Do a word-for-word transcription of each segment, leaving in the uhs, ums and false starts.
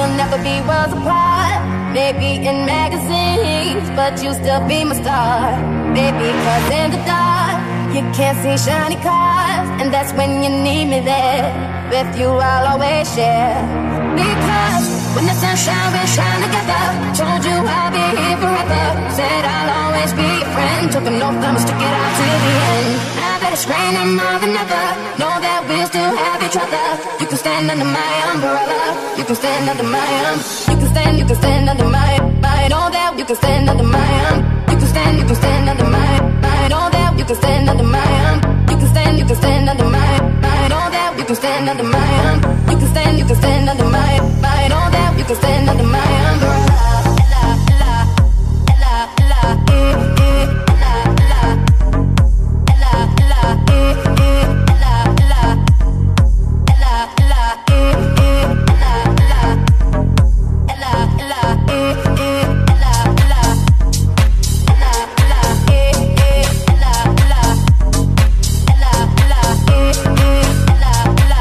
we'll never be worlds apart. Maybe in magazines, but you'll still be my star. Baby, cause in the dark you can't see shiny cars, and that's when you need me there. With you I'll always share. Because when the sun shines, we'll shine together. Told you I'll be here forever. Said I'll always be your friend. Took an oath, I'ma stick it out to the end. Now that it's raining more than ever, know that we'll still have each other. You can stand under my umbrella. You can stand under my um. You can stand, you can stand under my. I know that you can stand under my um. You can stand, you can stand under my. I know that you can stand under my um. You can stand, you can stand under my. I know that you can stand under my um. You can stand, you can stand under my. I know that you can stand under my umbrella. Ella, Ella, Ella, Ella, eh, eh, Ella, Ella, Ella, Ella, eh, eh, Ella, Ella, Ella, Ella, eh, eh, Ella, Ella, Ella, Ella, eh, eh, Ella, Ella, Ella, Ella, eh, eh, Ella, Ella, Ella, Ella, eh, eh, Ella, Ella.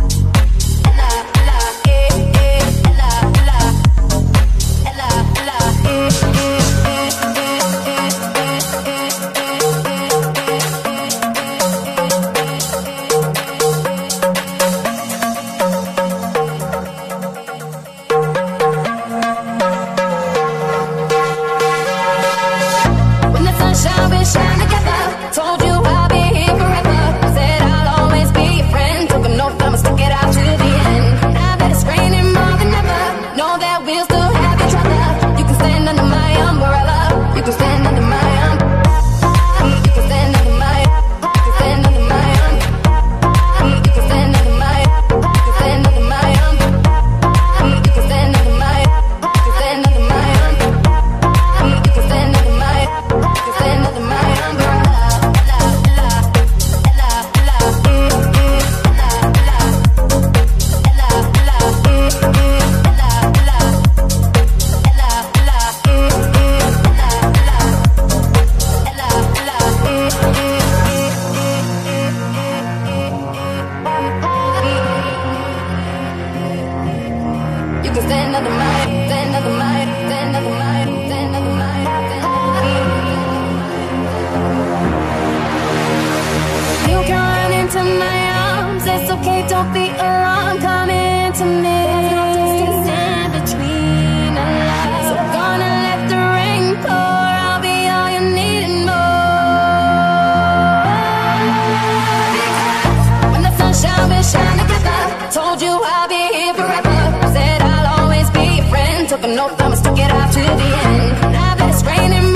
Shine together, told you I'll be here forever. Said I'll always be your friend. Took an oath, I'ma stick it out to the end. Now that it's raining more than ever, know that we'll still have each other. You can stand under my umbrella. You can stand under my um. You can stand under my. You can stand under my um. You can stand under my. You can stand under my um. You can stand under my. You can stand under my um. You can stand under my. You can stand under my. You can stand under my, stand under my, stand under my, stand under my, stand under my. You can run into my arms, it's okay, don't be alarmed. Come into me. There's no distance in between our lives. So gonna let the rain pour. I'll be all you need and more. When the sun shines, we'll shine together. Told you I'll be here forever. Said I'll always be your friend. Took an oath, I'ma stick it out to the end. Now that it's raining